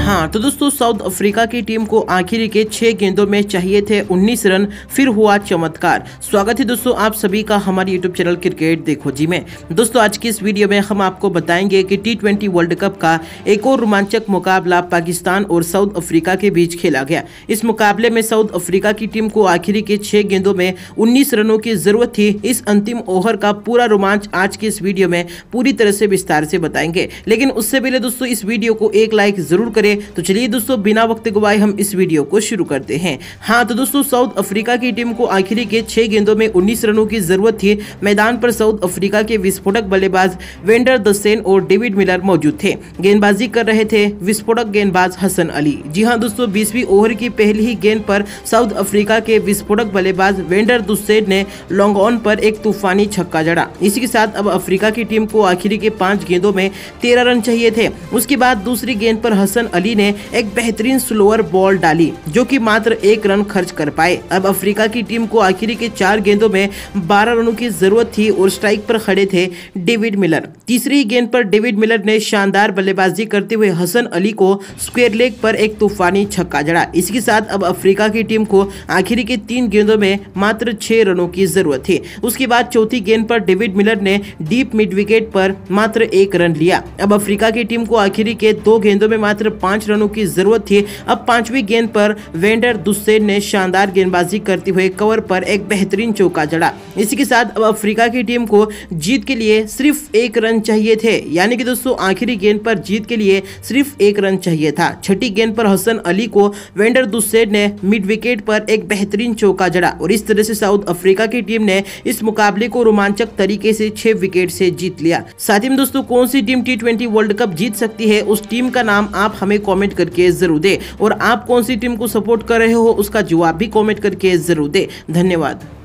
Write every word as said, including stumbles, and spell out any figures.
हाँ तो दोस्तों, साउथ अफ्रीका की टीम को आखिरी के छह गेंदों में चाहिए थे उन्नीस रन, फिर हुआ चमत्कार। स्वागत है दोस्तों आप सभी का हमारे यूट्यूब चैनल क्रिकेट देखो जी में। दोस्तों आज की इस वीडियो में हम आपको बताएंगे कि टी ट्वेंटी वर्ल्ड कप का एक और रोमांचक मुकाबला पाकिस्तान और साउथ अफ्रीका के बीच खेला गया। इस मुकाबले में साउथ अफ्रीका की टीम को आखिरी के छह गेंदों में उन्नीस रनों की जरूरत थी। इस अंतिम ओवर का पूरा रोमांच आज की इस वीडियो में पूरी तरह से विस्तार से बताएंगे, लेकिन उससे पहले दोस्तों इस वीडियो को एक लाइक जरूर करें। तो चलिए दोस्तों बिना वक्त गवाए हम इस वीडियो को शुरू करते हैं। हाँ तो दोस्तों, साउथ अफ्रीका की टीम को आखिरी के छह गेंदों में उन्नीस रनों की जरूरत थी। मैदान पर साउथ अफ्रीका के विस्फोटक बल्लेबाज वेंडर द सेन और डेविड मिलर मौजूद थे। गेंदबाजी कर रहे थे विस्फोटक गेंदबाज हसन अली। जी हाँ दोस्तों, बीसवीं ओवर की पहली ही गेंद पर साउथ अफ्रीका के विस्फोटक बल्लेबाज वेंडर द सेन ने लॉन्ग ऑन पर एक तूफानी छक्का जड़ा। इसी के साथ अब अफ्रीका की टीम को आखिरी के पांच गेंदों में तेरह रन चाहिए थे। उसके बाद दूसरी गेंद पर हसन अली ने एक बेहतरीन स्लोअर बॉल डाली जो कि मात्र एक रन खर्च कर पाए। अब अफ्रीका की टीम को आखिरी के चार गेंदों में बारह रनों की जरूरत थी और स्ट्राइक पर खड़े थे डेविड मिलर। तीसरी गेंद पर डेविड मिलर ने शानदार बल्लेबाजी करते हुए हसन अली को स्क्वायर लेग पर एक तूफानी छक्का जड़ा। इसके साथ अब अफ्रीका की टीम को आखिरी के तीन गेंदों में मात्र छह रनों की जरूरत थी। उसके बाद चौथी गेंद पर डेविड मिलर ने डीप मिड विकेट पर मात्र एक रन लिया। अब अफ्रीका की टीम को आखिरी के दो गेंदों में मात्र पांच रनों की जरूरत थी। अब पांचवी गेंद पर वेंडर दुसेन ने शानदार गेंदबाजी करते हुए कवर पर एक बेहतरीन चौका जड़ा। इसी के साथ अब अफ्रीका की टीम को जीत के लिए सिर्फ एक रन चाहिए थे, यानी कि दोस्तों आखिरी गेंद पर जीत के लिए सिर्फ एक रन चाहिए था। छठी गेंद पर हसन अली को वेंडर दुसेन ने मिड विकेट पर एक बेहतरीन चौका जड़ा और इस तरह से साउथ अफ्रीका की टीम ने इस मुकाबले को रोमांचक तरीके से छह विकेट से जीत लिया। साथ ही में दोस्तों कौन सी team T twenty world cup जीत सकती है उस टीम का नाम आप हमें कमेंट करके जरूर दें और आप कौन सी टीम को सपोर्ट कर रहे हो उसका जवाब भी कमेंट करके जरूर दें। धन्यवाद।